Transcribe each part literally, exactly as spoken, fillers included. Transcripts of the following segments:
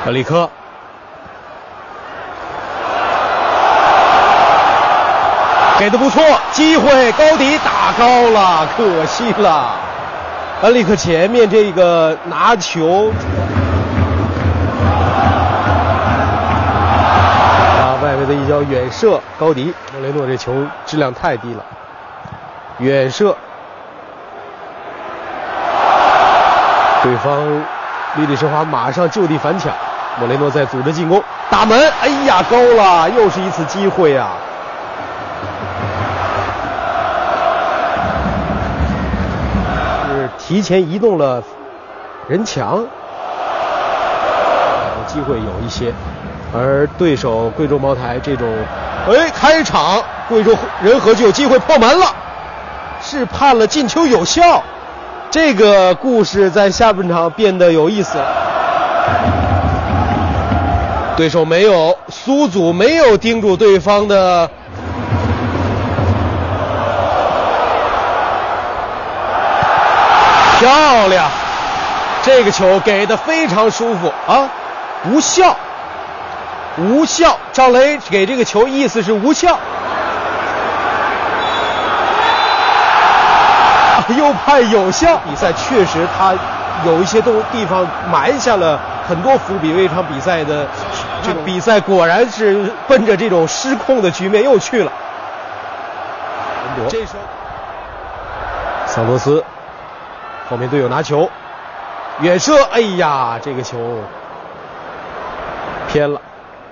格里科，给的不错，机会高迪打高了，可惜了。恩里克前面这个拿球，啊，外围的一脚远射，高迪，莫雷诺这球质量太低了，远射，对方利里什华马上就地反抢，莫雷诺在组织进攻，打门，哎呀，高了，又是一次机会啊！是提前移动了人墙，机会有一些，而对手贵州茅台这种，哎，开场贵州人和就有机会破门了，是判了进球有效。这个故事在下半场变得有意思了。对手没有，苏祖没有盯住对方的，漂亮！这个球给的非常舒服啊，无效，无效。赵雷给这个球意思是无效。又判有效，比赛确实他有一些东地方埋下了很多伏笔，为这场比赛的这个比赛果然是奔着这种失控的局面又去了。这时候桑托斯后面队友拿球远射，哎呀，这个球偏了。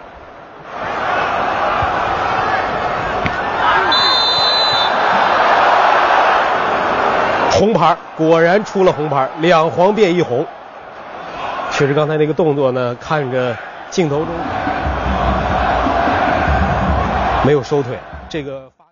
红牌，果然出了红牌，两黄变一红。确实刚才那个动作呢，看着镜头中没有收腿，这个